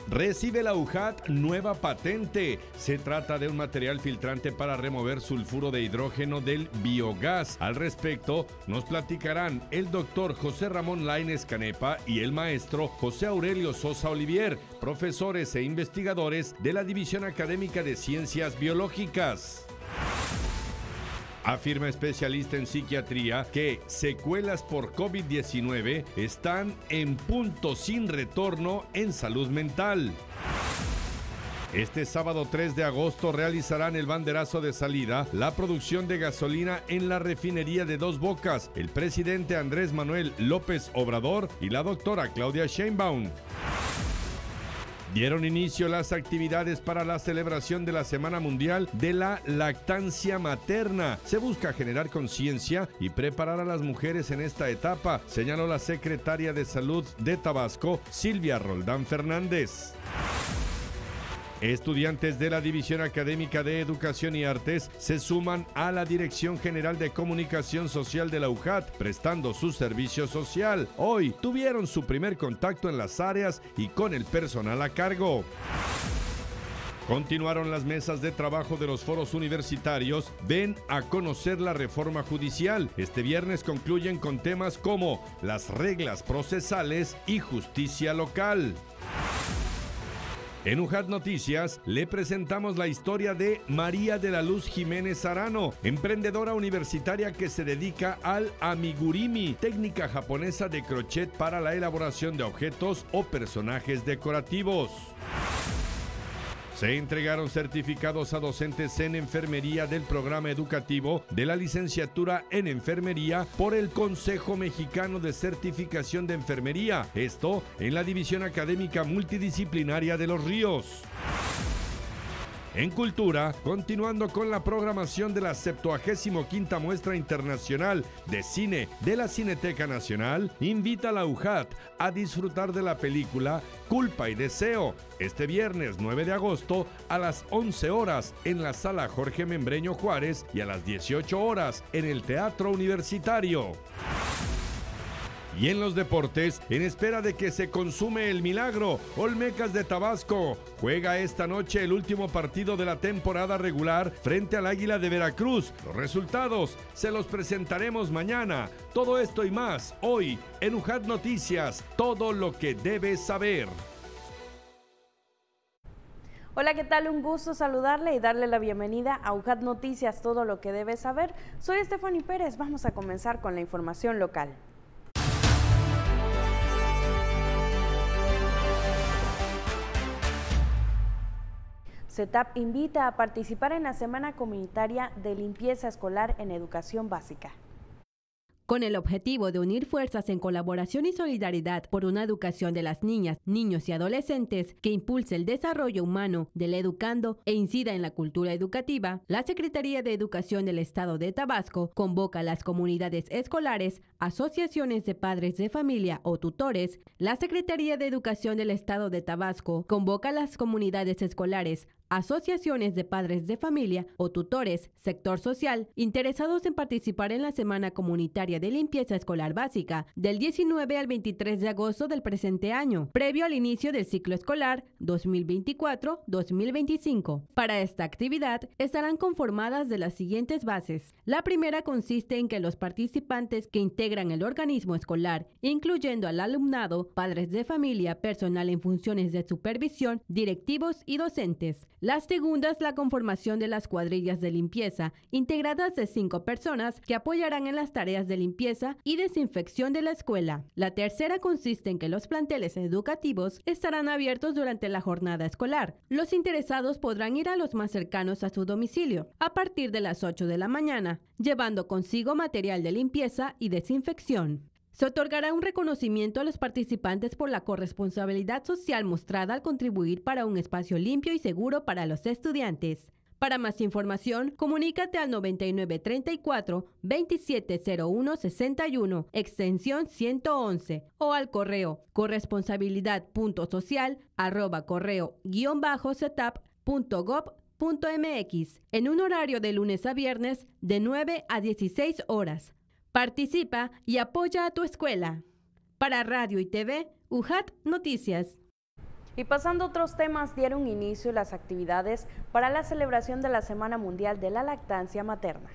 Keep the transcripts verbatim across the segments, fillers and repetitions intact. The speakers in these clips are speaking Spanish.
Recibe la U J A T nueva patente. Se trata de un material filtrante para remover sulfuro de hidrógeno del biogás. Al respecto, nos platicarán el doctor José Ramón Lainez Canepa y el maestro José Aurelio Sosa Olivier, profesores e investigadores de la División Académica de Ciencias Biológicas. Afirma especialista en psiquiatría que secuelas por COVID diecinueve están en punto sin retorno en salud mental. Este sábado tres de agosto realizarán el banderazo de salida la producción de gasolina en la refinería de Dos Bocas, el presidente Andrés Manuel López Obrador y la doctora Claudia Sheinbaum. Dieron inicio las actividades para la celebración de la Semana Mundial de la Lactancia Materna. Se busca generar conciencia y preparar a las mujeres en esta etapa, señaló la secretaria de Salud de Tabasco, Silvia Roldán Fernández. Estudiantes de la División Académica de Educación y Artes se suman a la Dirección General de Comunicación Social de la U J A T, prestando su servicio social. Hoy tuvieron su primer contacto en las áreas y con el personal a cargo. Continuaron las mesas de trabajo de los foros universitarios. Ven a conocer la reforma judicial. Este viernes concluyen con temas como las reglas procesales y justicia local. En U J A T Noticias le presentamos la historia de María de la Luz Jiménez Arano, emprendedora universitaria que se dedica al amigurumi, técnica japonesa de crochet para la elaboración de objetos o personajes decorativos. Se entregaron certificados a docentes en enfermería del programa educativo de la licenciatura en enfermería por el Consejo Mexicano de Certificación de Enfermería, esto en la División Académica Multidisciplinaria de Los Ríos. En Cultura, continuando con la programación de la septuagésima quinta Muestra Internacional de Cine de la Cineteca Nacional, invita a la U J A T a disfrutar de la película Culpa y Deseo, este viernes nueve de agosto a las once horas en la Sala Jorge Membreño Juárez y a las dieciocho horas en el Teatro Universitario. Y en los deportes, en espera de que se consume el milagro, Olmecas de Tabasco juega esta noche el último partido de la temporada regular frente al Águila de Veracruz. Los resultados se los presentaremos mañana. Todo esto y más hoy en U J A T Noticias, todo lo que debes saber. Hola, ¿qué tal? Un gusto saludarle y darle la bienvenida a U J A T Noticias, todo lo que debes saber. Soy Estefany Pérez, vamos a comenzar con la información local. CETAP invita a participar en la Semana Comunitaria de Limpieza Escolar en Educación Básica. Con el objetivo de unir fuerzas en colaboración y solidaridad por una educación de las niñas, niños y adolescentes que impulse el desarrollo humano del educando e incida en la cultura educativa, la Secretaría de Educación del Estado de Tabasco convoca a las comunidades escolares, asociaciones de padres de familia o tutores. La Secretaría de Educación del Estado de Tabasco convoca a las comunidades escolares, asociaciones de padres de familia o tutores, sector social, interesados en participar en la Semana Comunitaria de Limpieza Escolar Básica del diecinueve al veintitrés de agosto del presente año, previo al inicio del ciclo escolar dos mil veinticuatro dos mil veinticinco. Para esta actividad estarán conformadas de las siguientes bases. La primera consiste en que los participantes que integran el organismo escolar, incluyendo al alumnado, padres de familia, personal en funciones de supervisión, directivos y docentes. La segunda es la conformación de las cuadrillas de limpieza, integradas de cinco personas que apoyarán en las tareas de limpieza y desinfección de la escuela. La tercera consiste en que los planteles educativos estarán abiertos durante la jornada escolar. Los interesados podrán ir a los más cercanos a su domicilio a partir de las ocho de la mañana, llevando consigo material de limpieza y desinfección. Se otorgará un reconocimiento a los participantes por la corresponsabilidad social mostrada al contribuir para un espacio limpio y seguro para los estudiantes. Para más información, comunícate al noventa y nueve treinta y cuatro veintisiete cero uno sesenta y uno, extensión ciento once, o al correo corresponsabilidad.social arroba correo guión bajo cetap punto gob punto mx en un horario de lunes a viernes de nueve a dieciséis horas. Participa y apoya a tu escuela. Para Radio y T V, U J A T Noticias. Y pasando a otros temas, dieron inicio las actividades para la celebración de la Semana Mundial de la Lactancia Materna.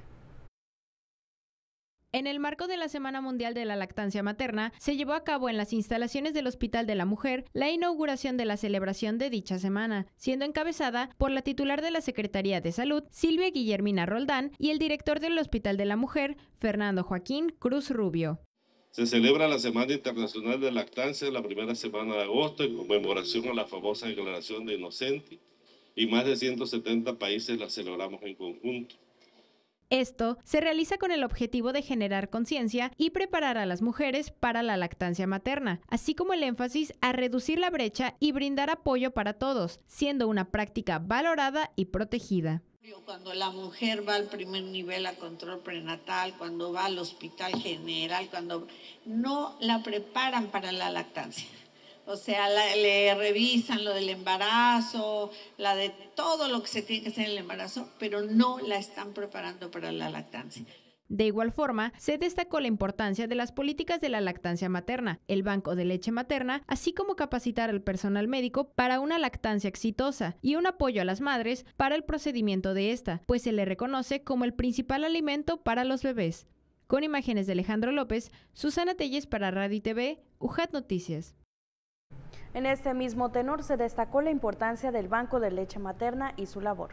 En el marco de la Semana Mundial de la Lactancia Materna, se llevó a cabo en las instalaciones del Hospital de la Mujer la inauguración de la celebración de dicha semana, siendo encabezada por la titular de la Secretaría de Salud, Silvia Guillermina Roldán, y el director del Hospital de la Mujer, Fernando Joaquín Cruz Rubio. Se celebra la Semana Internacional de Lactancia la primera semana de agosto en conmemoración a la famosa Declaración de Inocenti, y más de ciento setenta países la celebramos en conjunto. Esto se realiza con el objetivo de generar conciencia y preparar a las mujeres para la lactancia materna, así como el énfasis a reducir la brecha y brindar apoyo para todos, siendo una práctica valorada y protegida. Cuando la mujer va al primer nivel a control prenatal, cuando va al hospital general, cuando no la preparan para la lactancia. O sea, la, le revisan lo del embarazo, la de todo lo que se tiene que hacer en el embarazo, pero no la están preparando para la lactancia. De igual forma, se destacó la importancia de las políticas de la lactancia materna, el banco de leche materna, así como capacitar al personal médico para una lactancia exitosa y un apoyo a las madres para el procedimiento de esta, pues se le reconoce como el principal alimento para los bebés. Con imágenes de Alejandro López, Susana Telles para Radio T V, U J A T Noticias. En este mismo tenor se destacó la importancia del banco de leche materna y su labor.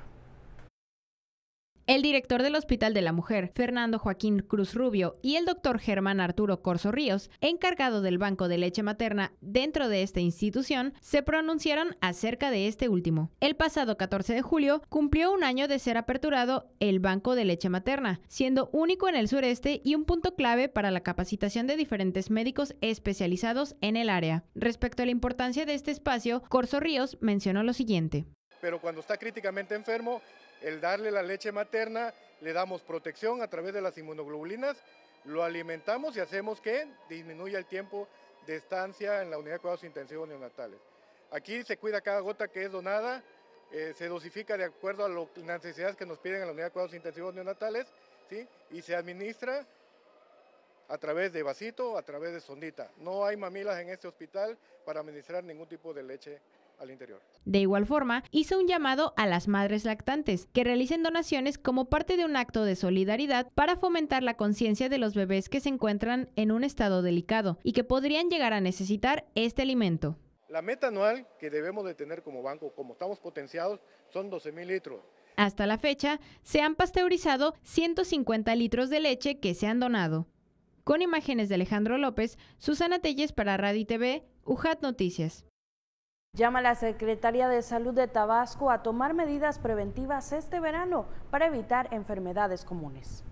El director del Hospital de la Mujer, Fernando Joaquín Cruz Rubio, y el doctor Germán Arturo Corzo Ríos, encargado del banco de leche materna dentro de esta institución, se pronunciaron acerca de este último. El pasado catorce de julio cumplió un año de ser aperturado el banco de leche materna, siendo único en el sureste y un punto clave para la capacitación de diferentes médicos especializados en el área. Respecto a la importancia de este espacio, Corzo Ríos mencionó lo siguiente. Pero cuando está críticamente enfermo, el darle la leche materna, le damos protección a través de las inmunoglobulinas, lo alimentamos y hacemos que disminuya el tiempo de estancia en la unidad de cuidados intensivos neonatales. Aquí se cuida cada gota que es donada, eh, se dosifica de acuerdo a lo, las necesidades que nos piden en la unidad de cuidados intensivos neonatales, ¿sí? Y se administra a través de vasito, a través de sondita. No hay mamilas en este hospital para administrar ningún tipo de leche al interior. De igual forma, hizo un llamado a las madres lactantes que realicen donaciones como parte de un acto de solidaridad para fomentar la conciencia de los bebés que se encuentran en un estado delicado y que podrían llegar a necesitar este alimento. La meta anual que debemos de tener como banco, como estamos potenciados, son doce mil litros. Hasta la fecha, se han pasteurizado ciento cincuenta litros de leche que se han donado. Con imágenes de Alejandro López, Susana Telles para Radio T V, U J A T Noticias. Llama a la Secretaría de Salud de Tabasco a tomar medidas preventivas este verano para evitar enfermedades comunes.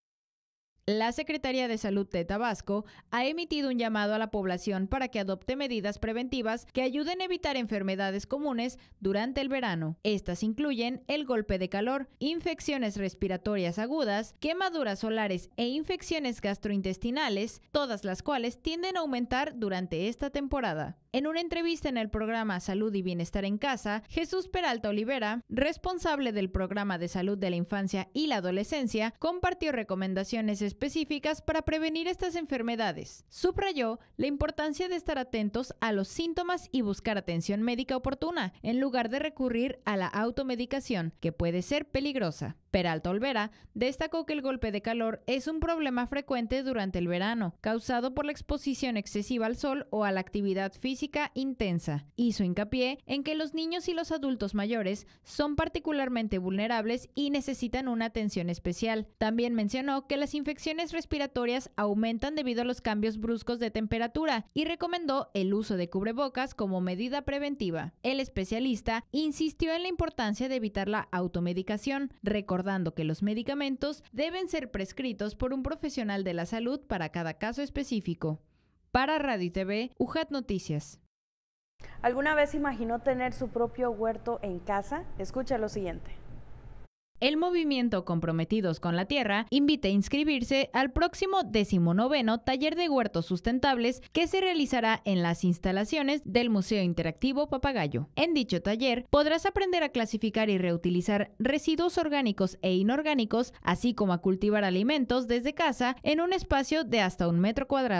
La Secretaría de Salud de Tabasco ha emitido un llamado a la población para que adopte medidas preventivas que ayuden a evitar enfermedades comunes durante el verano. Estas incluyen el golpe de calor, infecciones respiratorias agudas, quemaduras solares e infecciones gastrointestinales, todas las cuales tienden a aumentar durante esta temporada. En una entrevista en el programa Salud y Bienestar en Casa, Jesús Peralta Olivera, responsable del Programa de Salud de la Infancia y la Adolescencia, compartió recomendaciones específicas para prevenir estas enfermedades. Subrayó la importancia de estar atentos a los síntomas y buscar atención médica oportuna, en lugar de recurrir a la automedicación, que puede ser peligrosa. Peralta Olvera destacó que el golpe de calor es un problema frecuente durante el verano, causado por la exposición excesiva al sol o a la actividad física intensa. Hizo hincapié en que los niños y los adultos mayores son particularmente vulnerables y necesitan una atención especial. También mencionó que las infecciones respiratorias aumentan debido a los cambios bruscos de temperatura y recomendó el uso de cubrebocas como medida preventiva. El especialista insistió en la importancia de evitar la automedicación, recordando que los medicamentos deben ser prescritos por un profesional de la salud para cada caso específico. Para Radio T V, U J A T Noticias. ¿Alguna vez imaginó tener su propio huerto en casa? Escucha lo siguiente. El movimiento Comprometidos con la Tierra invita a inscribirse al próximo decimonoveno Taller de Huertos Sustentables que se realizará en las instalaciones del Museo Interactivo Papagayo. En dicho taller podrás aprender a clasificar y reutilizar residuos orgánicos e inorgánicos, así como a cultivar alimentos desde casa en un espacio de hasta un metro cuadrado.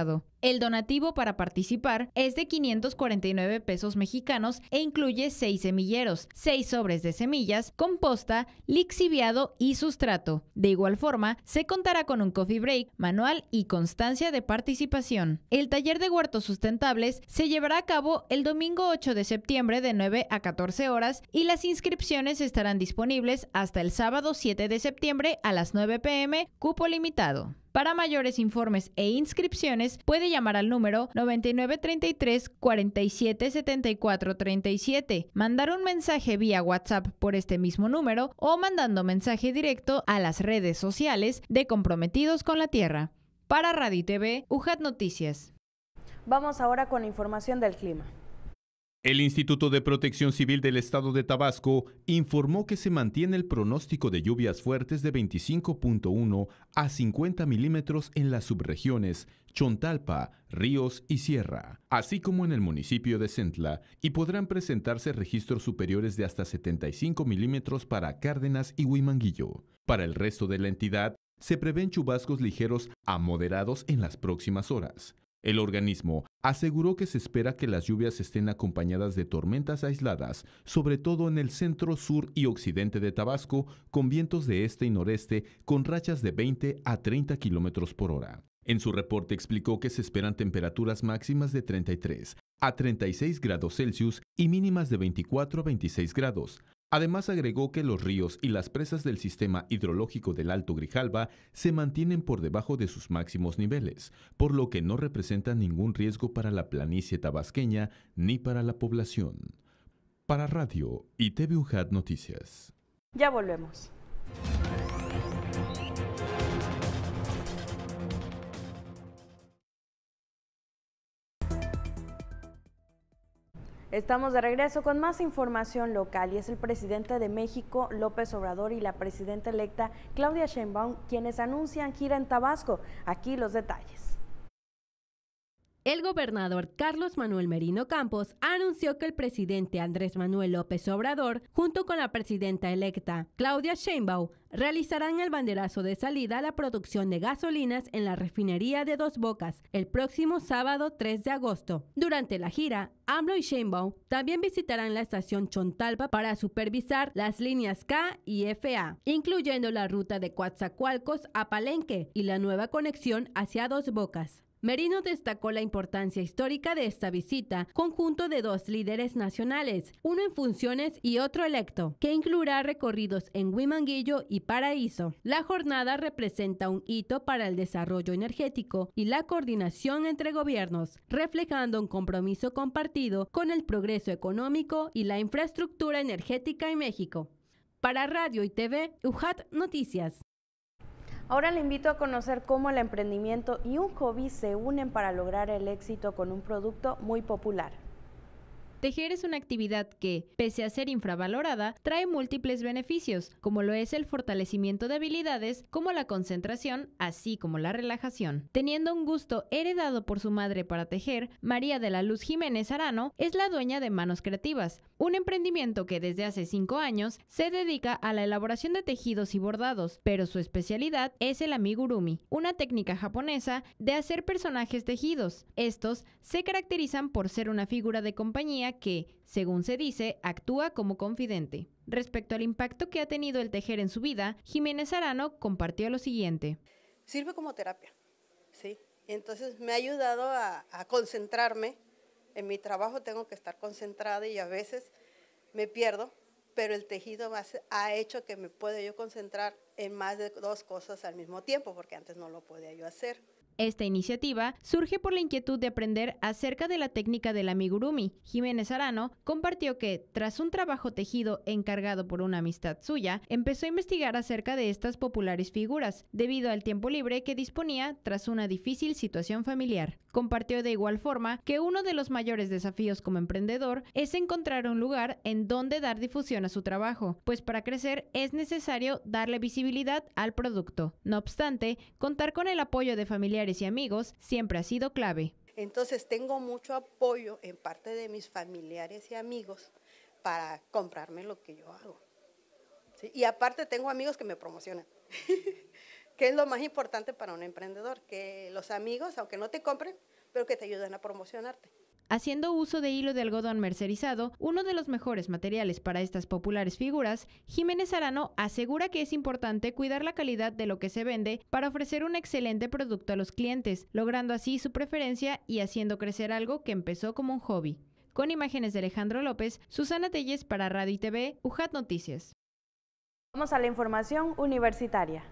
El donativo para participar es de quinientos cuarenta y nueve pesos mexicanos e incluye seis semilleros, seis sobres de semillas, composta, lixiviado y sustrato. De igual forma, se contará con un coffee break, manual y constancia de participación. El taller de huertos sustentables se llevará a cabo el domingo ocho de septiembre de nueve a catorce horas y las inscripciones estarán disponibles hasta el sábado siete de septiembre a las nueve pe eme, cupo limitado. Para mayores informes e inscripciones, puede llamar al número noventa y nueve treinta y tres cuarenta y siete setenta y cuatro treinta y siete, mandar un mensaje vía WhatsApp por este mismo número o mandando mensaje directo a las redes sociales de Comprometidos con la Tierra. Para Radio y T V, U J A T Noticias. Vamos ahora con la información del clima. El Instituto de Protección Civil del Estado de Tabasco informó que se mantiene el pronóstico de lluvias fuertes de veinticinco punto uno a cincuenta milímetros en las subregiones Chontalpa, Ríos y Sierra, así como en el municipio de Centla, y podrán presentarse registros superiores de hasta setenta y cinco milímetros para Cárdenas y Huimanguillo. Para el resto de la entidad, se prevén chubascos ligeros a moderados en las próximas horas. El organismo aseguró que se espera que las lluvias estén acompañadas de tormentas aisladas, sobre todo en el centro, sur y occidente de Tabasco, con vientos de este y noreste con rachas de veinte a treinta kilómetros por hora. En su reporte explicó que se esperan temperaturas máximas de treinta y tres a treinta y seis grados Celsius y mínimas de veinticuatro a veintiséis grados. Además agregó que los ríos y las presas del sistema hidrológico del Alto Grijalva se mantienen por debajo de sus máximos niveles, por lo que no representan ningún riesgo para la planicie tabasqueña ni para la población. Para Radio y T V U J A T Noticias. Ya volvemos. Estamos de regreso con más información local y es el presidente de México, López Obrador, y la presidenta electa, Claudia Sheinbaum, quienes anuncian gira en Tabasco. Aquí los detalles. El gobernador Carlos Manuel Merino Campos anunció que el presidente Andrés Manuel López Obrador, junto con la presidenta electa Claudia Sheinbaum, realizarán el banderazo de salida a la producción de gasolinas en la refinería de Dos Bocas el próximo sábado tres de agosto. Durante la gira, AMLO y Sheinbaum también visitarán la estación Chontalpa para supervisar las líneas K y F A, incluyendo la ruta de Coatzacoalcos a Palenque y la nueva conexión hacia Dos Bocas. Merino destacó la importancia histórica de esta visita, conjunto de dos líderes nacionales, uno en funciones y otro electo, que incluirá recorridos en Huimanguillo y Paraíso. La jornada representa un hito para el desarrollo energético y la coordinación entre gobiernos, reflejando un compromiso compartido con el progreso económico y la infraestructura energética en México. Para Radio y T V, U J A T Noticias. Ahora le invito a conocer cómo el emprendimiento y un hobby se unen para lograr el éxito con un producto muy popular. Tejer es una actividad que, pese a ser infravalorada, trae múltiples beneficios, como lo es el fortalecimiento de habilidades, como la concentración, así como la relajación. Teniendo un gusto heredado por su madre para tejer, María de la Luz Jiménez Arano es la dueña de Manos Creativas, un emprendimiento que desde hace cinco años se dedica a la elaboración de tejidos y bordados, pero su especialidad es el amigurumi, una técnica japonesa de hacer personajes tejidos. Estos se caracterizan por ser una figura de compañía que, según se dice, actúa como confidente. Respecto al impacto que ha tenido el tejer en su vida, Jiménez Arano compartió lo siguiente. Sirve como terapia, ¿sí? Entonces me ha ayudado a, a concentrarme. En mi trabajo tengo que estar concentrada y a veces me pierdo, pero el tejido ha hecho que me pueda yo concentrar en más de dos cosas al mismo tiempo, porque antes no lo podía yo hacer. Esta iniciativa surge por la inquietud de aprender acerca de la técnica del amigurumi. Jiménez Arano compartió que, tras un trabajo tejido encargado por una amistad suya, empezó a investigar acerca de estas populares figuras, debido al tiempo libre que disponía tras una difícil situación familiar. Compartió de igual forma que uno de los mayores desafíos como emprendedor es encontrar un lugar en donde dar difusión a su trabajo, pues para crecer es necesario darle visibilidad al producto. No obstante, contar con el apoyo de familiares y amigos siempre ha sido clave. Entonces tengo mucho apoyo en parte de mis familiares y amigos para comprarme lo que yo hago, ¿sí? Y aparte tengo amigos que me promocionan, que es lo más importante para un emprendedor, que los amigos, aunque no te compren, pero que te ayuden a promocionarte. Haciendo uso de hilo de algodón mercerizado, uno de los mejores materiales para estas populares figuras, Jiménez Arano asegura que es importante cuidar la calidad de lo que se vende para ofrecer un excelente producto a los clientes, logrando así su preferencia y haciendo crecer algo que empezó como un hobby. Con imágenes de Alejandro López, Susana Telles para Radio y T V, U J A T Noticias. Vamos a la información universitaria.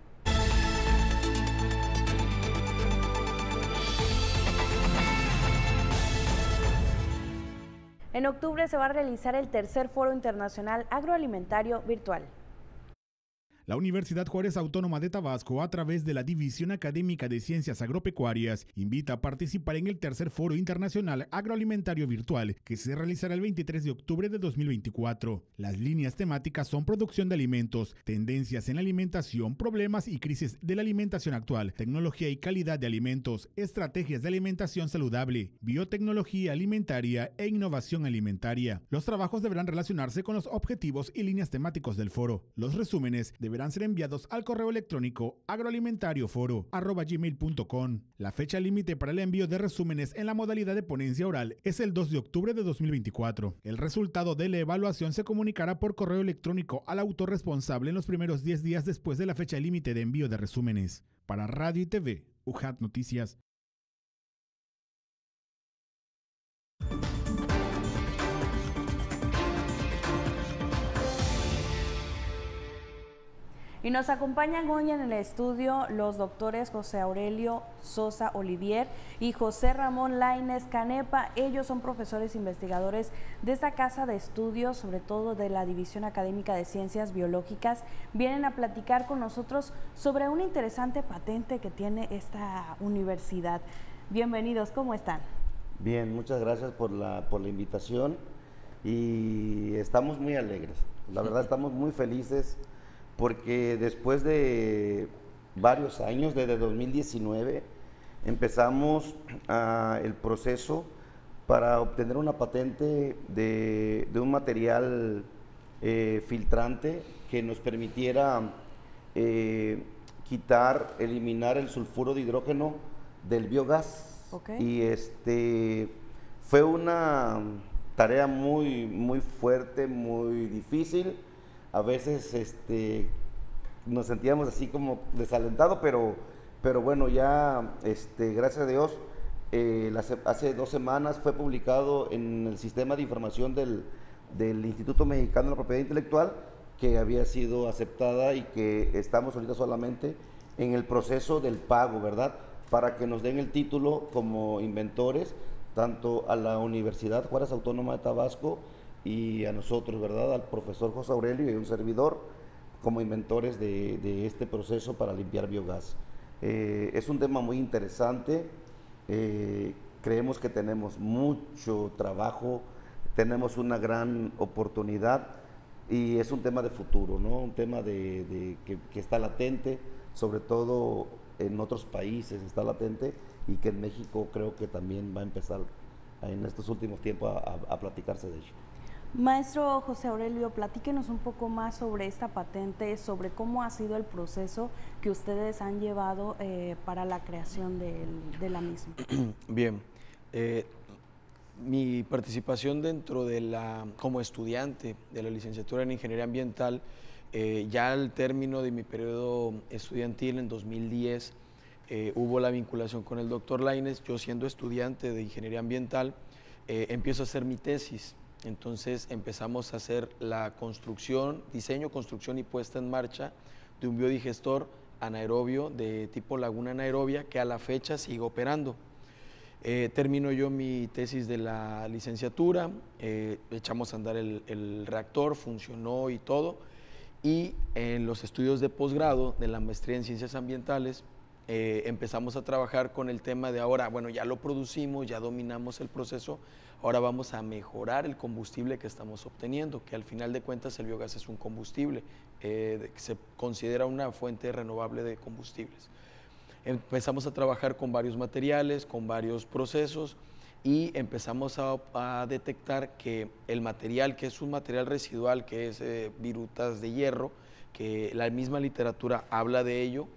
En octubre se va a realizar el tercer Foro Internacional Agroalimentario Virtual. La Universidad Juárez Autónoma de Tabasco, a través de la División Académica de Ciencias Agropecuarias, invita a participar en el tercer Foro Internacional Agroalimentario Virtual, que se realizará el veintitrés de octubre de dos mil veinticuatro. Las líneas temáticas son producción de alimentos, tendencias en la alimentación, problemas y crisis de la alimentación actual, tecnología y calidad de alimentos, estrategias de alimentación saludable, biotecnología alimentaria e innovación alimentaria. Los trabajos deberán relacionarse con los objetivos y líneas temáticos del foro. Los resúmenes deberán ser enviados al correo electrónico agroalimentarioforo arroba gmail punto com. La fecha límite para el envío de resúmenes en la modalidad de ponencia oral es el dos de octubre de dos mil veinticuatro. El resultado de la evaluación se comunicará por correo electrónico al autor responsable en los primeros diez días después de la fecha límite de envío de resúmenes. Para Radio y T V, U J A T Noticias. Y nos acompañan hoy en el estudio los doctores José Aurelio Sosa Olivier y José Ramón Lainez Canepa. Ellos son profesores investigadores de esta casa de estudios, sobre todo de la División Académica de Ciencias Biológicas. Vienen a platicar con nosotros sobre una interesante patente que tiene esta universidad. Bienvenidos, ¿cómo están? Bien, muchas gracias por la, por la invitación y estamos muy alegres. La verdad estamos muy felices, porque después de varios años, desde dos mil diecinueve, empezamos uh, el proceso para obtener una patente de, de un material eh, filtrante que nos permitiera eh, quitar, eliminar el sulfuro de hidrógeno del biogás. Okay. Y este, fue una tarea muy, muy fuerte, muy difícil. A veces este, nos sentíamos así como desalentados, pero, pero bueno, ya este, gracias a Dios, eh, las, hace dos semanas fue publicado en el sistema de información del, del Instituto Mexicano de la Propiedad Intelectual, que había sido aceptada y que estamos ahorita solamente en el proceso del pago, ¿verdad? Para que nos den el título como inventores, tanto a la Universidad Juárez Autónoma de Tabasco y a nosotros, ¿verdad?, al profesor José Aurelio y un servidor, como inventores de, de este proceso para limpiar biogás. Eh, es un tema muy interesante, eh, creemos que tenemos mucho trabajo, tenemos una gran oportunidad y es un tema de futuro, ¿no? Un tema de, de que, que está latente, sobre todo en otros países está latente y que en México creo que también va a empezar en estos últimos tiempos a, a, a platicarse de ello. Maestro José Aurelio, platíquenos un poco más sobre esta patente, sobre cómo ha sido el proceso que ustedes han llevado eh, para la creación de, de la misma. Bien, eh, mi participación dentro de la, como estudiante de la licenciatura en Ingeniería Ambiental, eh, ya al término de mi periodo estudiantil en dos mil diez, eh, hubo la vinculación con el doctor Lainez. Yo, siendo estudiante de Ingeniería Ambiental, eh, empiezo a hacer mi tesis. Entonces empezamos a hacer la construcción, diseño, construcción y puesta en marcha de un biodigestor anaerobio de tipo laguna anaerobia que a la fecha sigue operando. Eh, termino yo mi tesis de la licenciatura, eh, echamos a andar el, el reactor, funcionó y todo, y en los estudios de posgrado de la maestría en Ciencias Ambientales eh, empezamos a trabajar con el tema de ahora, bueno, ya lo producimos, ya dominamos el proceso, ahora vamos a mejorar el combustible que estamos obteniendo, que al final de cuentas el biogás es un combustible, eh, que se considera una fuente renovable de combustibles. Empezamos a trabajar con varios materiales, con varios procesos y empezamos a, a detectar que el material, que es un material residual, que es eh, virutas de hierro, que la misma literatura habla de ello,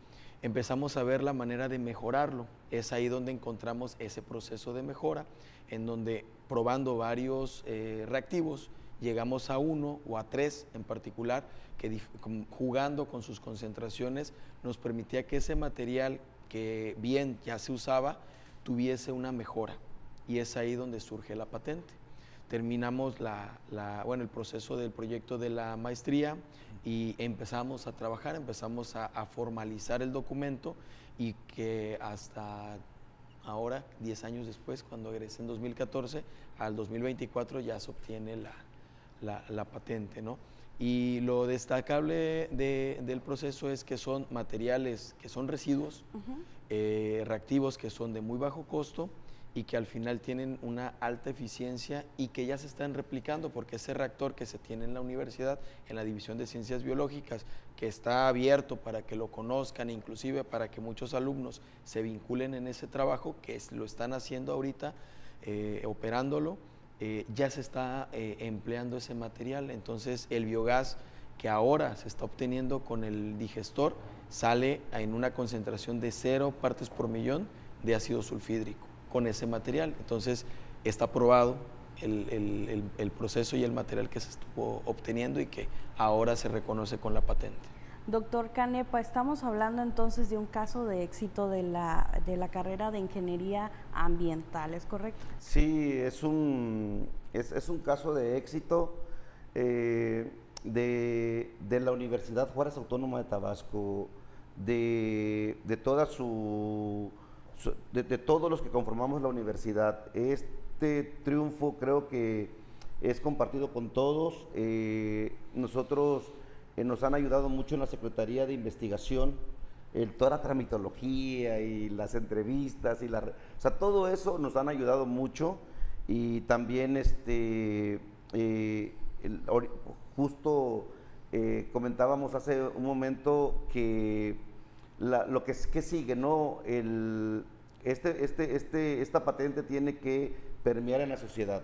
empezamos a ver la manera de mejorarlo. Es ahí donde encontramos ese proceso de mejora, en donde probando varios eh, reactivos, llegamos a uno o a tres en particular, que jugando con sus concentraciones nos permitía que ese material que bien ya se usaba, tuviese una mejora. Y es ahí donde surge la patente. Terminamos la, la, bueno, el proceso del proyecto de la maestría y empezamos a trabajar, empezamos a, a formalizar el documento, y que hasta ahora, diez años después, cuando egresé en dos mil catorce, al dos mil veinticuatro ya se obtiene la, la, la patente, ¿no? Y lo destacable de, del proceso es que son materiales que son residuos, uh-huh. eh, reactivos que son de muy bajo costo, y que al final tienen una alta eficiencia y que ya se están replicando, porque ese reactor que se tiene en la universidad, en la División de Ciencias Biológicas, que está abierto para que lo conozcan, inclusive para que muchos alumnos se vinculen en ese trabajo, que es, lo están haciendo ahorita, eh, operándolo, eh, ya se está eh, empleando ese material. Entonces el biogás que ahora se está obteniendo con el digestor sale en una concentración de cero partes por millón de ácido sulfídrico con ese material. Entonces está probado el, el, el, el proceso y el material que se estuvo obteniendo y que ahora se reconoce con la patente. Doctor Canepa, estamos hablando entonces de un caso de éxito de la, de la carrera de Ingeniería Ambiental, ¿es correcto? Sí, es un, es, es un caso de éxito eh, de, de la Universidad Juárez Autónoma de Tabasco, de, de toda su... De, de todos los que conformamos la universidad. Este triunfo creo que es compartido con todos. Eh, nosotros eh, nos han ayudado mucho en la Secretaría de Investigación, el, toda la tramitología y las entrevistas, y la, o sea, todo eso nos han ayudado mucho. Y también este, eh, el, justo eh, comentábamos hace un momento que La, lo que, que sigue, ¿no? El, este, este, este, esta patente tiene que permear en la sociedad.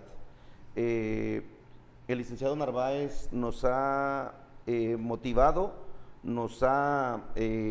Eh, el licenciado Narváez nos ha eh, motivado, nos ha,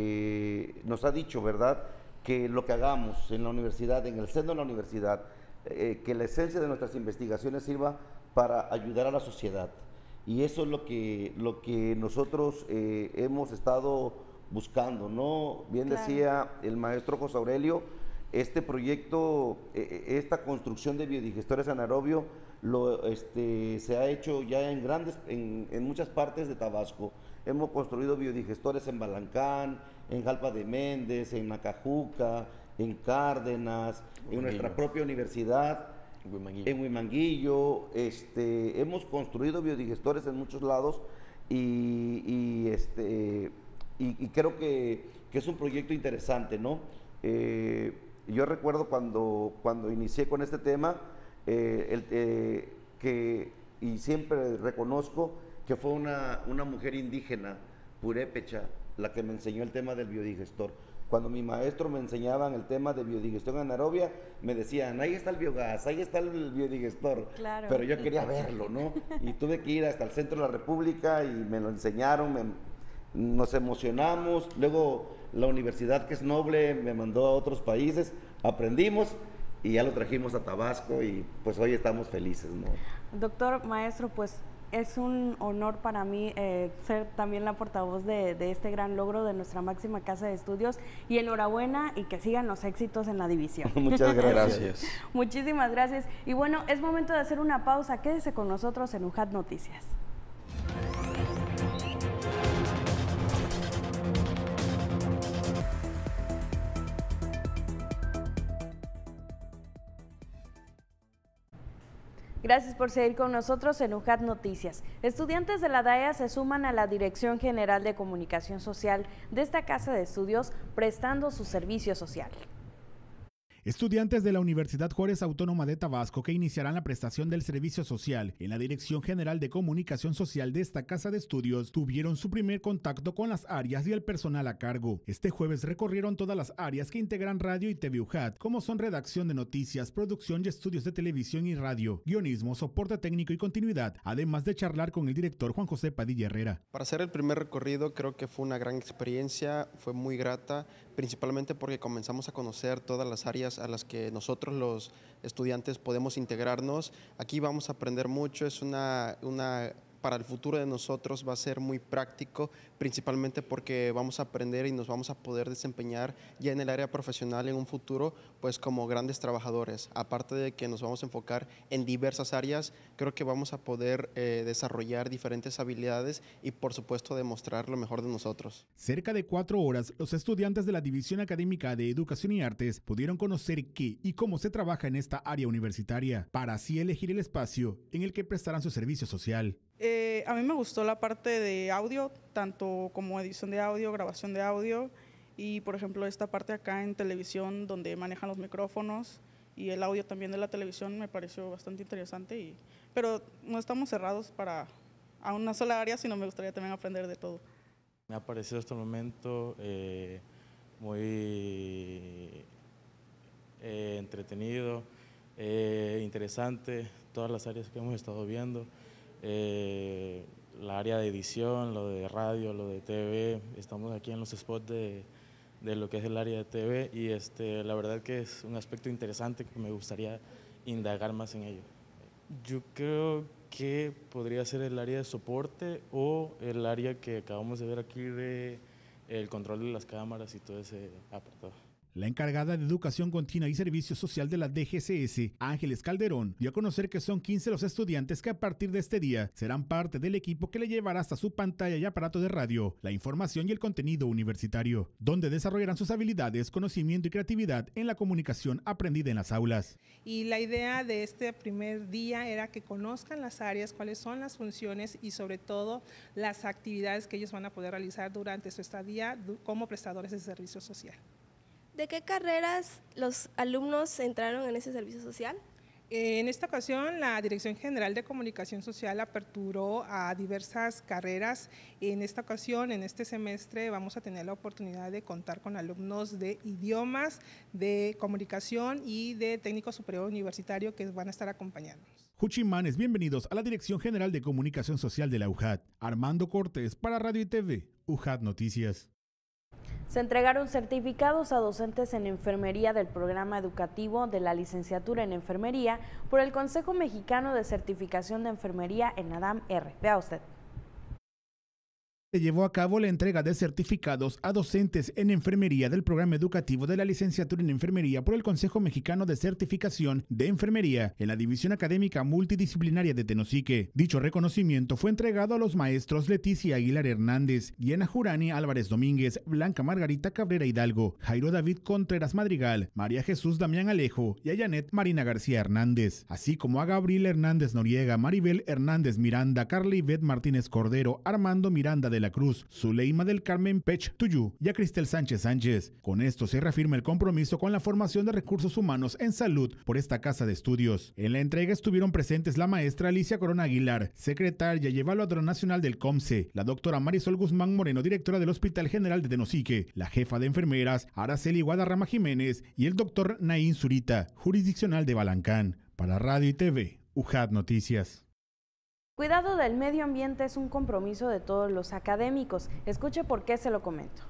eh, nos ha dicho, ¿verdad?, que lo que hagamos en la universidad, en el seno de la universidad, eh, que la esencia de nuestras investigaciones sirva para ayudar a la sociedad. Y eso es lo que, lo que nosotros eh, hemos estado buscando, ¿no? Bien claro. Decía el maestro José Aurelio, este proyecto, eh, esta construcción de biodigestores anaerobio lo, este, se ha hecho ya en grandes, en, en muchas partes de Tabasco. Hemos construido biodigestores en Balancán, en Jalpa de Méndez, en Nacajuca, en Cárdenas, Huimanguillo. En nuestra propia universidad, Huimanguillo. en Huimanguillo. Este, hemos construido biodigestores en muchos lados y, y este... Y, y creo que, que es un proyecto interesante, ¿no? Eh, yo recuerdo cuando, cuando inicié con este tema, eh, el, eh, que, y siempre reconozco que fue una, una mujer indígena, purépecha, la que me enseñó el tema del biodigestor. Cuando mi maestro me enseñaban el tema de biodigestión anaerobia, me decían, ahí está el biogás, ahí está el biodigestor. Claro. Pero yo quería verlo, ¿no? Y tuve que ir hasta el centro de la República y me lo enseñaron, me, nos emocionamos. Luego la universidad, que es noble, me mandó a otros países, aprendimos y ya lo trajimos a Tabasco y pues hoy estamos felices, ¿no? Doctor, maestro, pues es un honor para mí eh, ser también la portavoz de, de este gran logro de nuestra máxima casa de estudios, y enhorabuena y que sigan los éxitos en la división. Muchas gracias. Muchísimas gracias. Y bueno, es momento de hacer una pausa. Quédese con nosotros en U J A T Noticias. Gracias por seguir con nosotros en U J A T Noticias. Estudiantes de la D A E A se suman a la Dirección General de Comunicación Social de esta casa de estudios, prestando su servicio social. Estudiantes de la Universidad Juárez Autónoma de Tabasco que iniciarán la prestación del servicio social en la Dirección General de Comunicación Social de esta casa de estudios tuvieron su primer contacto con las áreas y el personal a cargo. Este jueves recorrieron todas las áreas que integran radio y T V U J A T, como son redacción de noticias, producción y estudios de televisión y radio, guionismo, soporte técnico y continuidad, además de charlar con el director Juan José Padilla Herrera. Para hacer el primer recorrido creo que fue una gran experiencia, fue muy grata, principalmente porque comenzamos a conocer todas las áreas a las que nosotros los estudiantes podemos integrarnos. Aquí vamos a aprender mucho, es una, una para el futuro de nosotros va a ser muy práctico, principalmente porque vamos a aprender y nos vamos a poder desempeñar ya en el área profesional en un futuro, pues como grandes trabajadores. Aparte de que nos vamos a enfocar en diversas áreas, creo que vamos a poder eh, desarrollar diferentes habilidades y por supuesto demostrar lo mejor de nosotros. Cerca de cuatro horas, los estudiantes de la División Académica de Educación y Artes pudieron conocer qué y cómo se trabaja en esta área universitaria, para así elegir el espacio en el que prestarán su servicio social. Eh, a mí me gustó la parte de audio, tanto como edición de audio, grabación de audio y por ejemplo esta parte acá en televisión donde manejan los micrófonos y el audio también de la televisión me pareció bastante interesante, y, pero no estamos cerrados para a una sola área, sino me gustaría también aprender de todo. Me ha parecido hasta el momento eh, muy eh, entretenido, eh, interesante, todas las áreas que hemos estado viendo. Eh, la área de edición, lo de radio, lo de T V, estamos aquí en los spots de, de lo que es el área de T V y este, la verdad que es un aspecto interesante que me gustaría indagar más en ello. Yo creo que podría ser el área de soporte o el área que acabamos de ver aquí de el control de las cámaras y todo ese apartado. La encargada de Educación Continua y Servicio Social de la D G C S, Ángeles Calderón, dio a conocer que son quince los estudiantes que a partir de este día serán parte del equipo que le llevará hasta su pantalla y aparato de radio la información y el contenido universitario, donde desarrollarán sus habilidades, conocimiento y creatividad en la comunicación aprendida en las aulas. Y la idea de este primer día era que conozcan las áreas, cuáles son las funciones y sobre todo las actividades que ellos van a poder realizar durante su estadía como prestadores de servicio social. ¿De qué carreras los alumnos entraron en ese servicio social? En esta ocasión, la Dirección General de Comunicación Social aperturó a diversas carreras. En esta ocasión, en este semestre, vamos a tener la oportunidad de contar con alumnos de idiomas, de comunicación y de técnico superior universitario que van a estar acompañándonos. Juchimanes, bienvenidos a la Dirección General de Comunicación Social de la U J A T. Armando Cortés para Radio y T V, U J A T Noticias. Se entregaron certificados a docentes en enfermería del programa educativo de la licenciatura en enfermería por el Consejo Mexicano de Certificación de Enfermería en ADAM R. Vea usted. Se llevó a cabo la entrega de certificados a docentes en enfermería del programa educativo de la licenciatura en enfermería por el Consejo Mexicano de Certificación de Enfermería en la División Académica Multidisciplinaria de Tenosique. Dicho reconocimiento fue entregado a los maestros Leticia Aguilar Hernández, Diana Jurani Álvarez Domínguez, Blanca Margarita Cabrera Hidalgo, Jairo David Contreras Madrigal, María Jesús Damián Alejo y a Janet Marina García Hernández, así como a Gabriel Hernández Noriega, Maribel Hernández Miranda, Carla Ivette Martínez Cordero, Armando Miranda de la Cruz, Zuleima del Carmen Pech Tuyú y a Cristel Sánchez Sánchez. Con esto se reafirma el compromiso con la formación de recursos humanos en salud por esta casa de estudios. En la entrega estuvieron presentes la maestra Alicia Corona Aguilar, secretaria y evaluadora nacional del COMCE, la doctora Marisol Guzmán Moreno, directora del Hospital General de Tenosique, la jefa de enfermeras Araceli Guadarrama Jiménez y el doctor Naín Zurita, jurisdiccional de Balancán. Para Radio y T V, U J A T Noticias. Cuidado del medio ambiente es un compromiso de todos los académicos. Escuche por qué se lo comento.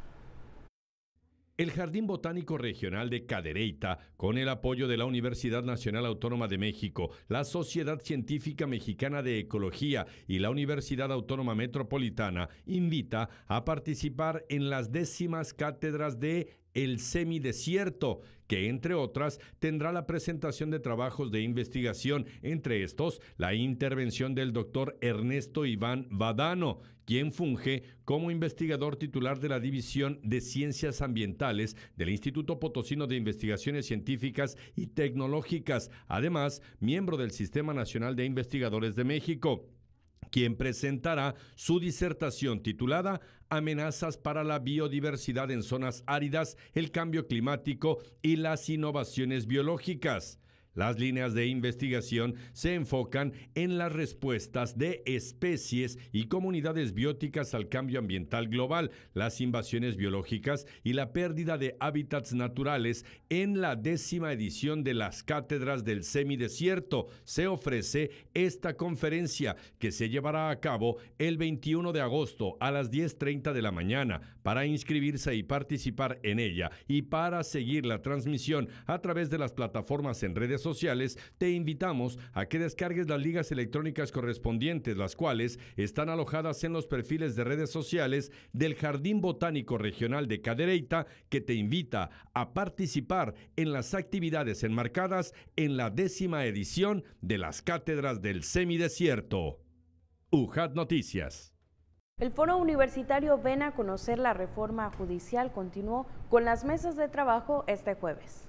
El Jardín Botánico Regional de Cadereyta, con el apoyo de la Universidad Nacional Autónoma de México, la Sociedad Científica Mexicana de Ecología y la Universidad Autónoma Metropolitana, invita a participar en las décimas cátedras de El Semidesierto, que entre otras tendrá la presentación de trabajos de investigación, entre estos la intervención del doctor Ernesto Iván Badano, quien funge como investigador titular de la División de Ciencias Ambientales del Instituto Potosino de Investigaciones Científicas y Tecnológicas, además miembro del Sistema Nacional de Investigadores de México. quien presentará su disertación titulada Amenazas para la biodiversidad en zonas áridas, el cambio climático y las innovaciones biológicas. Las líneas de investigación se enfocan en las respuestas de especies y comunidades bióticas al cambio ambiental global, las invasiones biológicas y la pérdida de hábitats naturales. En la décima edición de las Cátedras del Semidesierto se ofrece esta conferencia, que se llevará a cabo el veintiuno de agosto a las diez treinta de la mañana. Para inscribirse y participar en ella y para seguir la transmisión a través de las plataformas en redes sociales, te invitamos a que descargues las ligas electrónicas correspondientes, las cuales están alojadas en los perfiles de redes sociales del Jardín Botánico Regional de Cadereyta, que te invita a participar en las actividades enmarcadas en la décima edición de las Cátedras del Semidesierto. U J A T Noticias. El Foro Universitario Ven a Conocer la Reforma Judicial continuó con las mesas de trabajo este jueves.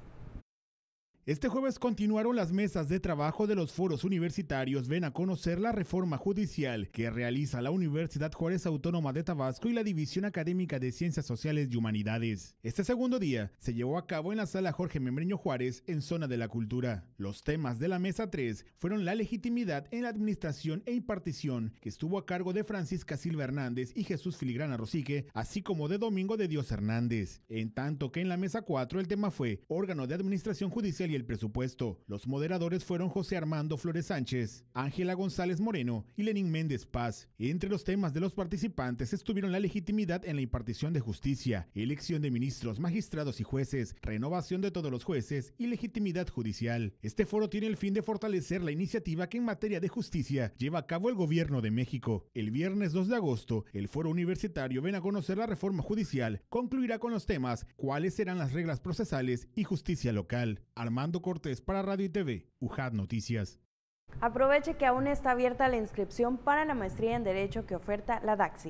Este jueves continuaron las mesas de trabajo de los foros universitarios Ven a Conocer la Reforma Judicial que realiza la Universidad Juárez Autónoma de Tabasco y la División Académica de Ciencias Sociales y Humanidades. Este segundo día se llevó a cabo en la Sala Jorge Membreño Juárez, en Zona de la Cultura. Los temas de la mesa tres fueron la legitimidad en la administración e impartición, que estuvo a cargo de Francisca Silva Hernández y Jesús Filigrana Rosique, así como de Domingo de Dios Hernández. En tanto que en la mesa cuatro el tema fue órgano de administración judicial y el presupuesto. Los moderadores fueron José Armando Flores Sánchez, Ángela González Moreno y Lenín Méndez Paz. Entre los temas de los participantes estuvieron la legitimidad en la impartición de justicia, elección de ministros, magistrados y jueces, renovación de todos los jueces y legitimidad judicial. Este foro tiene el fin de fortalecer la iniciativa que en materia de justicia lleva a cabo el Gobierno de México. El viernes dos de agosto, el Foro Universitario Ven a Conocer la Reforma Judicial concluirá con los temas cuáles serán las reglas procesales y justicia local. Armando Cortés para Radio y T V, U J A T Noticias. Aproveche que aún está abierta la inscripción para la maestría en Derecho que oferta la DAXI.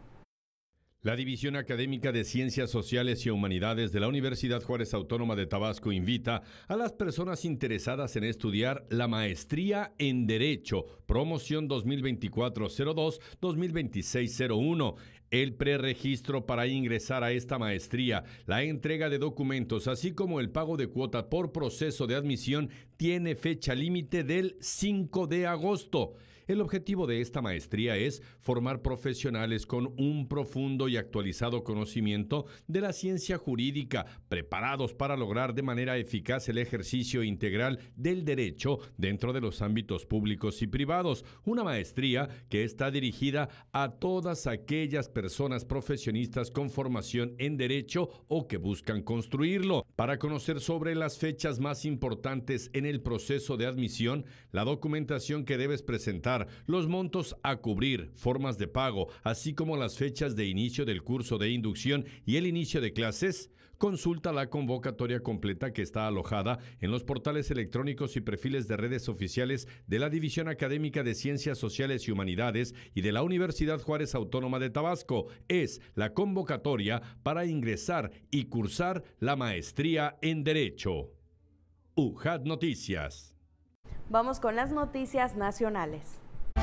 La División Académica de Ciencias Sociales y Humanidades de la Universidad Juárez Autónoma de Tabasco invita a las personas interesadas en estudiar la maestría en Derecho, promoción dos mil veinticuatro cero dos a dos mil veintiséis cero uno. El preregistro para ingresar a esta maestría, la entrega de documentos, así como el pago de cuota por proceso de admisión, tiene fecha límite del cinco de agosto. El objetivo de esta maestría es formar profesionales con un profundo y actualizado conocimiento de la ciencia jurídica, preparados para lograr de manera eficaz el ejercicio integral del derecho dentro de los ámbitos públicos y privados. Una maestría que está dirigida a todas aquellas personas profesionistas con formación en derecho o que buscan construirlo. Para conocer sobre las fechas más importantes en el proceso de admisión, la documentación que debes presentar, los montos a cubrir, formas de pago, así como las fechas de inicio del curso de inducción y el inicio de clases, consulta la convocatoria completa que está alojada en los portales electrónicos y perfiles de redes oficiales de la División Académica de Ciencias Sociales y Humanidades y de la Universidad Juárez Autónoma de Tabasco. Es la convocatoria para ingresar y cursar la maestría en Derecho. U J A T Noticias. Vamos con las noticias nacionales.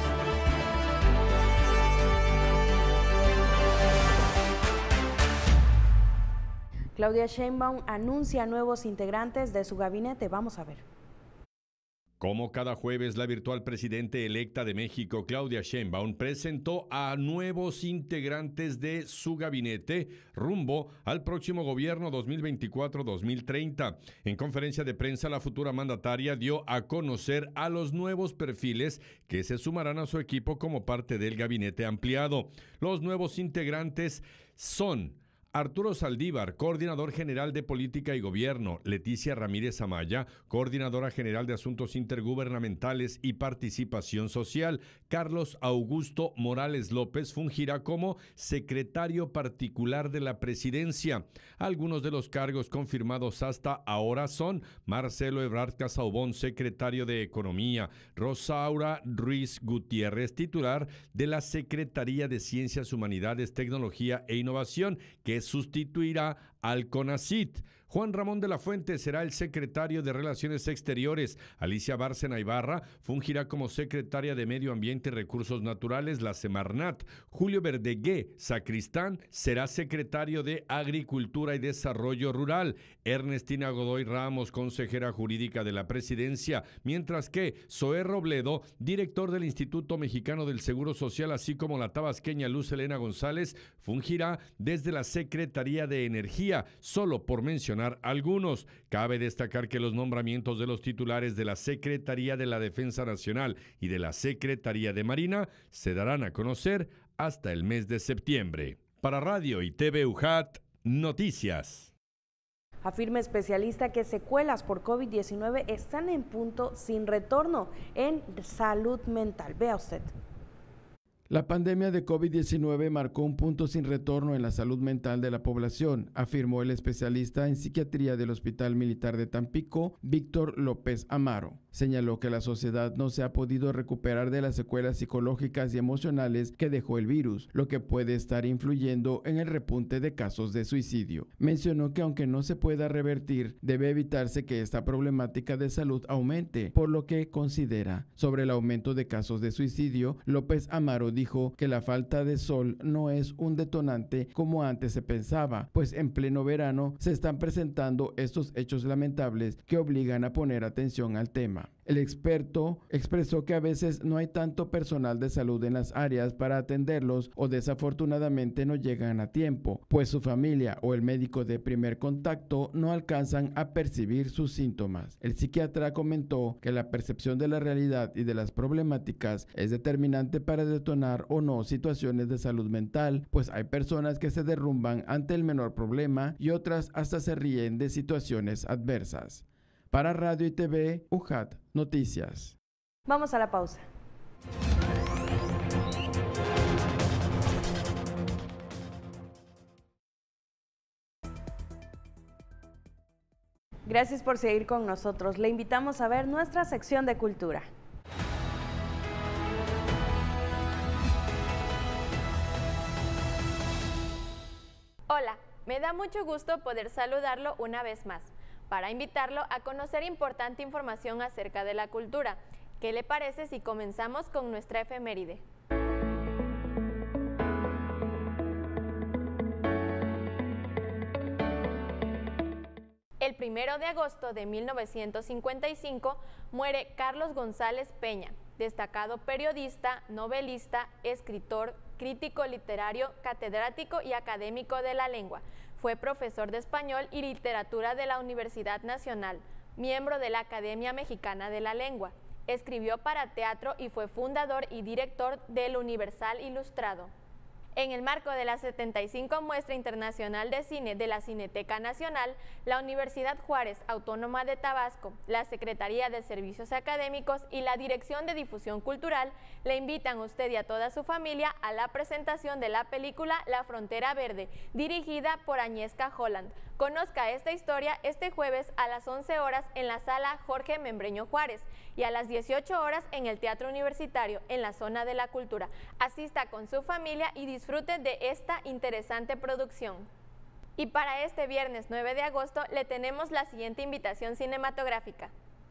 Claudia Sheinbaum anuncia nuevos integrantes de su gabinete. Vamos a ver. Como cada jueves, la virtual presidenta electa de México, Claudia Sheinbaum, presentó a nuevos integrantes de su gabinete rumbo al próximo gobierno dos mil veinticuatro a dos mil treinta. En conferencia de prensa, la futura mandataria dio a conocer a los nuevos perfiles que se sumarán a su equipo como parte del gabinete ampliado. Los nuevos integrantes son Arturo Saldívar, coordinador general de Política y Gobierno; Leticia Ramírez Amaya, coordinadora general de Asuntos Intergubernamentales y Participación Social; Carlos Augusto Morales López fungirá como secretario particular de la presidencia. Algunos de los cargos confirmados hasta ahora son Marcelo Ebrard Casaubon, secretario de Economía; Rosaura Ruiz Gutiérrez, titular de la Secretaría de Ciencias, Humanidades, Tecnología e Innovación, que sustituirá al CONACYT. Juan Ramón de la Fuente será el secretario de Relaciones Exteriores. Alicia Bárcena Ibarra fungirá como secretaria de Medio Ambiente y Recursos Naturales, la Semarnat. Julio Verdegué Sacristán será secretario de Agricultura y Desarrollo Rural. Ernestina Godoy Ramos, consejera jurídica de la Presidencia, mientras que Zoé Robledo, director del Instituto Mexicano del Seguro Social, así como la tabasqueña Luz Elena González, fungirá desde la Secretaría de Energía, solo por mencionar algunos. Cabe destacar que los nombramientos de los titulares de la Secretaría de la Defensa Nacional y de la Secretaría de Marina se darán a conocer hasta el mes de septiembre. Para Radio y T V UJAT, noticias. Afirma especialista que secuelas por COVID diecinueve están en punto sin retorno en salud mental. Vea usted. La pandemia de COVID diecinueve marcó un punto sin retorno en la salud mental de la población, afirmó el especialista en psiquiatría del Hospital Militar de Tampico, Víctor López Amaro. Señaló que la sociedad no se ha podido recuperar de las secuelas psicológicas y emocionales que dejó el virus, lo que puede estar influyendo en el repunte de casos de suicidio. Mencionó que aunque no se pueda revertir, debe evitarse que esta problemática de salud aumente, por lo que considera. Sobre el aumento de casos de suicidio, López Amaro dijo que la falta de sol no es un detonante como antes se pensaba, pues en pleno verano se están presentando estos hechos lamentables que obligan a poner atención al tema. El experto expresó que a veces no hay tanto personal de salud en las áreas para atenderlos o desafortunadamente no llegan a tiempo, pues su familia o el médico de primer contacto no alcanzan a percibir sus síntomas. El psiquiatra comentó que la percepción de la realidad y de las problemáticas es determinante para detonar o no situaciones de salud mental, pues hay personas que se derrumban ante el menor problema y otras hasta se ríen de situaciones adversas. Para Radio y T V, UJAT Noticias. Vamos a la pausa. Gracias por seguir con nosotros. Le invitamos a ver nuestra sección de cultura. Hola, me da mucho gusto poder saludarlo una vez más, para invitarlo a conocer importante información acerca de la cultura. ¿Qué le parece si comenzamos con nuestra efeméride? El primero de agosto de mil novecientos cincuenta y cinco muere Carlos González Peña, destacado periodista, novelista, escritor, crítico literario, catedrático y académico de la lengua. Fue profesor de español y literatura de la Universidad Nacional, miembro de la Academia Mexicana de la Lengua. Escribió para teatro y fue fundador y director del Universal Ilustrado. En el marco de la setenta y cinco Muestra Internacional de Cine de la Cineteca Nacional, la Universidad Juárez Autónoma de Tabasco, la Secretaría de Servicios Académicos y la Dirección de Difusión Cultural le invitan a usted y a toda su familia a la presentación de la película La Frontera Verde, dirigida por Agnieszka Holland. Conozca esta historia este jueves a las once horas en la Sala Jorge Membreño Juárez y a las dieciocho horas en el Teatro Universitario, en la Zona de la Cultura. Asista con su familia y disfrute de esta interesante producción. Y para este viernes nueve de agosto le tenemos la siguiente invitación cinematográfica.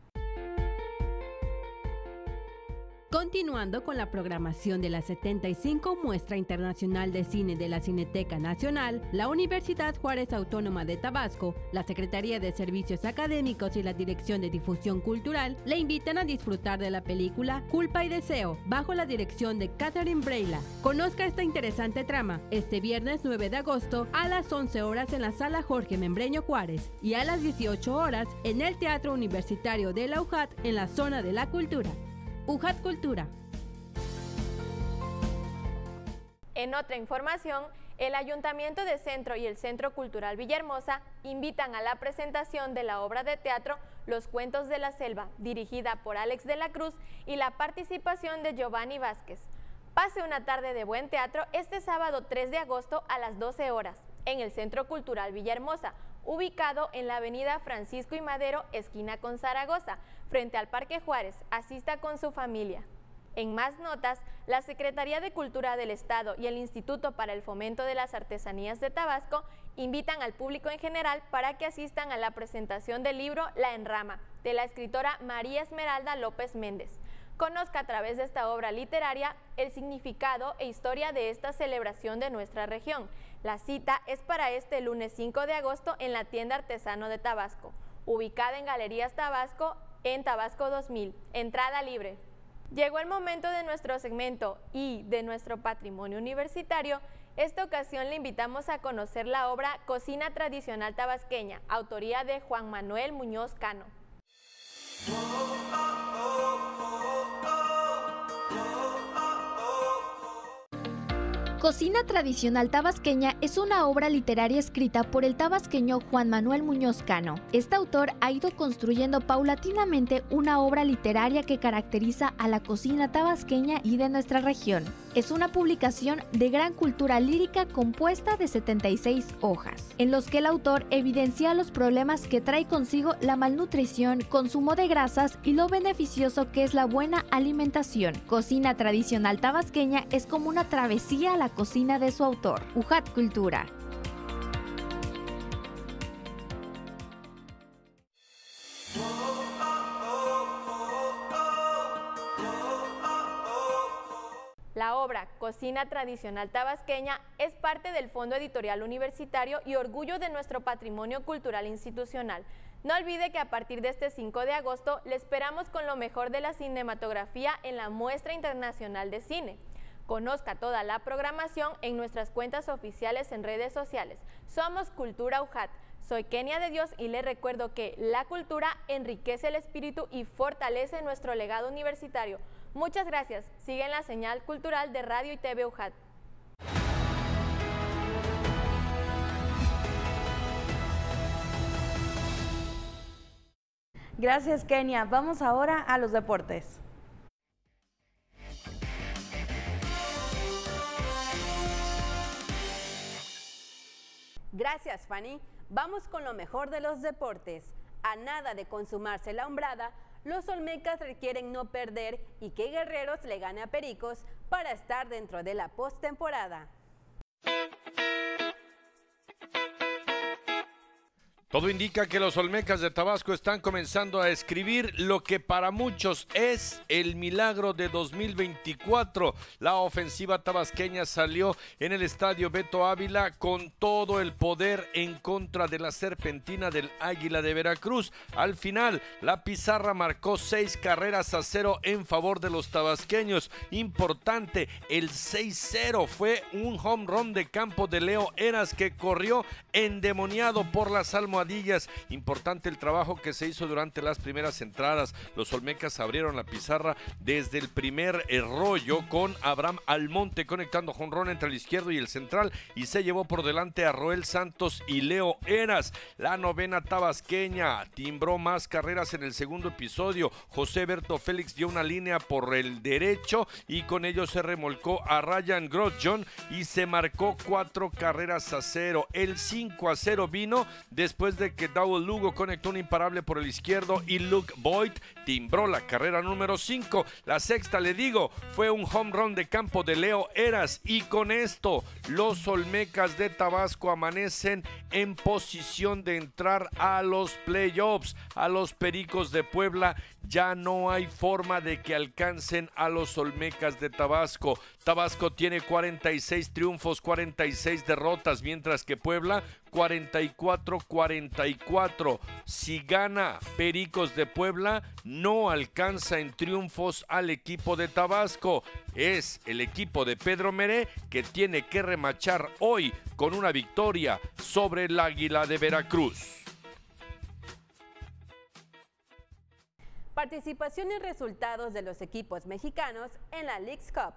Continuando con la programación de la setenta y cinco Muestra Internacional de Cine de la Cineteca Nacional, la Universidad Juárez Autónoma de Tabasco, la Secretaría de Servicios Académicos y la Dirección de Difusión Cultural le invitan a disfrutar de la película Culpa y Deseo, bajo la dirección de Catherine Breila. Conozca esta interesante trama este viernes nueve de agosto a las once horas en la Sala Jorge Membreño Juárez y a las dieciocho horas en el Teatro Universitario de la UJAT en la Zona de la Cultura. UJAT Cultura. En otra información, el Ayuntamiento de Centro y el Centro Cultural Villahermosa invitan a la presentación de la obra de teatro Los Cuentos de la Selva, dirigida por Alex de la Cruz y la participación de Giovanni Vázquez. Pase una tarde de buen teatro este sábado tres de agosto a las doce horas en el Centro Cultural Villahermosa, ubicado en la avenida Francisco y Madero, esquina con Zaragoza, frente al Parque Juárez. Asista con su familia. En más notas, la Secretaría de Cultura del Estado y el Instituto para el Fomento de las Artesanías de Tabasco invitan al público en general para que asistan a la presentación del libro La Enrama, de la escritora María Esmeralda López Méndez. Conozca a través de esta obra literaria el significado e historia de esta celebración de nuestra región. La cita es para este lunes cinco de agosto en la tienda Artesano de Tabasco, ubicada en Galerías Tabasco, en Tabasco dos mil. Entrada libre. Llegó el momento de nuestro segmento y de nuestro patrimonio universitario. Esta ocasión le invitamos a conocer la obra Cocina Tradicional Tabasqueña, autoría de Juan Manuel Muñoz Cano. Cocina Tradicional Tabasqueña es una obra literaria escrita por el tabasqueño Juan Manuel Muñoz Cano. Este autor ha ido construyendo paulatinamente una obra literaria que caracteriza a la cocina tabasqueña y de nuestra región. Es una publicación de gran cultura lírica compuesta de setenta y seis hojas, en los que el autor evidencia los problemas que trae consigo la malnutrición, consumo de grasas y lo beneficioso que es la buena alimentación. Cocina Tradicional Tabasqueña es como una travesía a la cocina de su autor, Ujat Cultura. La obra Cocina Tradicional Tabasqueña es parte del Fondo Editorial Universitario y orgullo de nuestro patrimonio cultural institucional. No olvide que a partir de este cinco de agosto le esperamos con lo mejor de la cinematografía en la Muestra Internacional de Cine. Conozca toda la programación en nuestras cuentas oficiales en redes sociales. Somos Cultura Ujat. Soy Kenia de Dios y le recuerdo que la cultura enriquece el espíritu y fortalece nuestro legado universitario. Muchas gracias. Sigue en la señal cultural de Radio y T V Ujat. Gracias, Kenia. Vamos ahora a los deportes. Gracias, Fanny. Vamos con lo mejor de los deportes. A nada de consumarse la hombrada, los olmecas requieren no perder y que Guerreros le gane a Pericos para estar dentro de la postemporada. Todo indica que los Olmecas de Tabasco están comenzando a escribir lo que para muchos es el milagro de dos mil veinticuatro. La ofensiva tabasqueña salió en el estadio Beto Ávila con todo el poder en contra de la serpentina del Águila de Veracruz. Al final, la pizarra marcó seis carreras a cero en favor de los tabasqueños. Importante, el seis cero fue un home run de campo de Leo Eras que corrió endemoniado por las almohadillas. Importante el trabajo que se hizo durante las primeras entradas. Los Olmecas abrieron la pizarra desde el primer rollo con Abraham Almonte conectando jonrón entre el izquierdo y el central y se llevó por delante a Roel Santos y Leo Eras. La novena tabasqueña timbró más carreras en el segundo episodio. José Berto Félix dio una línea por el derecho y con ello se remolcó a Ryan Grotjon y se marcó cuatro carreras a cero. El cinco a cero vino después de que Dowell Lugo conectó un imparable por el izquierdo y Luke Boyd timbró la carrera número cinco. La sexta, le digo, fue un home run de campo de Leo Eras y con esto los Olmecas de Tabasco amanecen en posición de entrar a los playoffs. A los Pericos de Puebla ya no hay forma de que alcancen a los Olmecas de Tabasco. Tabasco tiene cuarenta y seis triunfos, cuarenta y seis derrotas, mientras que Puebla cuarenta y cuatro cuarenta y cuatro. Si gana Pericos de Puebla, no alcanza en triunfos al equipo de Tabasco. Es el equipo de Pedro Meré que tiene que remachar hoy con una victoria sobre el Águila de Veracruz. Participación y resultados de los equipos mexicanos en la Leagues Cup.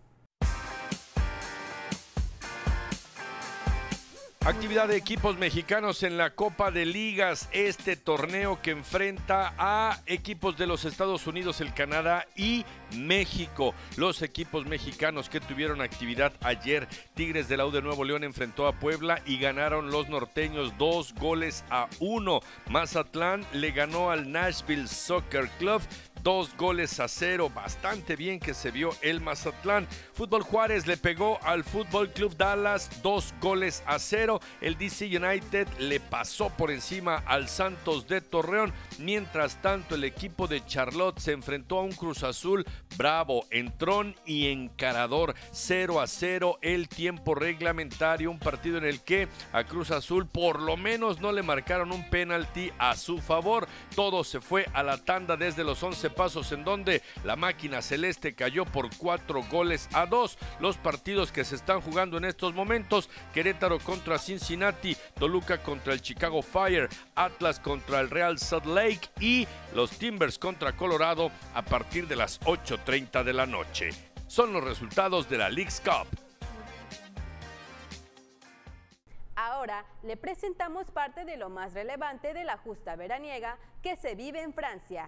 Actividad de equipos mexicanos en la Copa de Ligas, este torneo que enfrenta a equipos de los Estados Unidos, el Canadá y México. Los equipos mexicanos que tuvieron actividad ayer, Tigres de la U de Nuevo León enfrentó a Puebla y ganaron los norteños dos goles a uno. Mazatlán le ganó al Nashville Soccer Club dos goles a cero. Bastante bien que se vio el Mazatlán. Fútbol Juárez le pegó al Fútbol Club Dallas dos goles a cero. El D C United le pasó por encima al Santos de Torreón. Mientras tanto, el equipo de Charlotte se enfrentó a un Cruz Azul bravo, entrón y encarador. cero a cero el tiempo reglamentario. Un partido en el que a Cruz Azul por lo menos no le marcaron un penalti a su favor. Todo se fue a la tanda desde los once pasos, en donde la máquina celeste cayó por cuatro goles a dos. Los partidos que se están jugando en estos momentos: Querétaro contra Cincinnati, Toluca contra el Chicago Fire, Atlas contra el Real Salt Lake y los Timbers contra Colorado a partir de las ocho treinta de la noche. Son los resultados de la Leagues Cup. Ahora le presentamos parte de lo más relevante de la justa veraniega que se vive en Francia.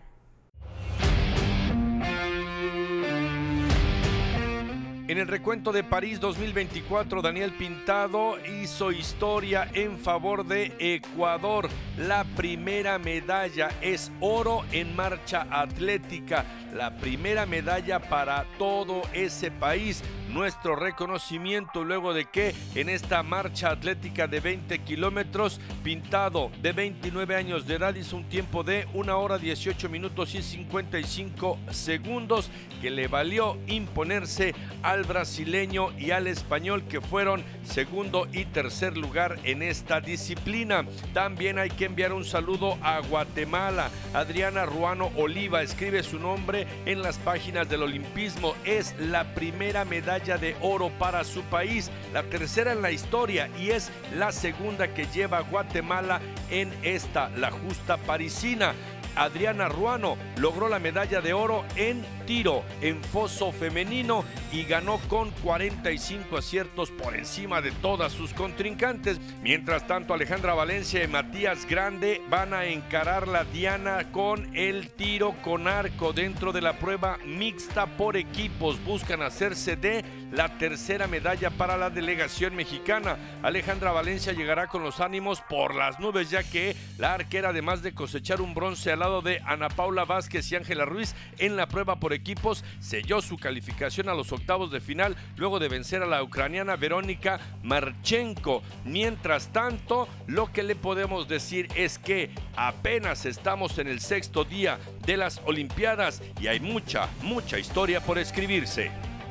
En el recuento de París dos mil veinticuatro, Daniel Pintado hizo historia en favor de Ecuador. La primera medalla es oro en marcha atlética, la primera medalla para todo ese país. Nuestro reconocimiento luego de que en esta marcha atlética de veinte kilómetros, Pintado, de veintinueve años de edad, hizo un tiempo de una hora dieciocho minutos y cincuenta y cinco segundos, que le valió imponerse al brasileño y al español, que fueron segundo y tercer lugar en esta disciplina. También hay que enviar un saludo a Guatemala. Adriana Ruano Oliva escribe su nombre en las páginas del olimpismo. Es la primera medalla de oro para su país, la tercera en la historia, y es la segunda que lleva Guatemala en esta, la justa parisina. Adriana Ruano logró la medalla de oro en tiro en foso femenino y ganó con cuarenta y cinco aciertos por encima de todas sus contrincantes. Mientras tanto, Alejandra Valencia y Matías Grande van a encarar la diana con el tiro con arco dentro de la prueba mixta por equipos. Buscan hacerse de la tercera medalla para la delegación mexicana. Alejandra Valencia llegará con los ánimos por las nubes, ya que la arquera, además de cosechar un bronce al lado de Ana Paula Vázquez y Ángela Ruiz en la prueba por equipos, selló su calificación a los octavos de final luego de vencer a la ucraniana Verónica Marchenko. Mientras tanto, lo que le podemos decir es que apenas estamos en el sexto día de las Olimpiadas y hay mucha, mucha historia por escribirse.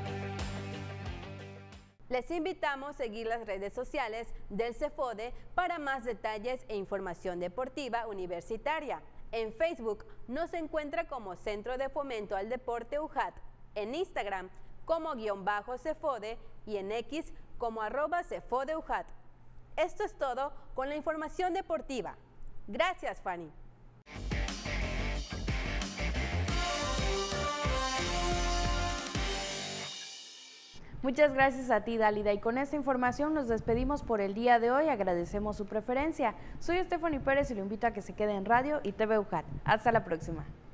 Les invitamos a seguir las redes sociales del CEFODE para más detalles e información deportiva universitaria. En Facebook nos encuentra como Centro de Fomento al Deporte U J A T, en Instagram como guión bajo CEFODE y en X como arroba CEFODE U J A T. Esto es todo con la información deportiva. Gracias, Fanny. Muchas gracias a ti, Dálida, y con esta información nos despedimos por el día de hoy. Agradecemos su preferencia. Soy Stephanie Pérez y lo invito a que se quede en radio y T V U J A T. Hasta la próxima.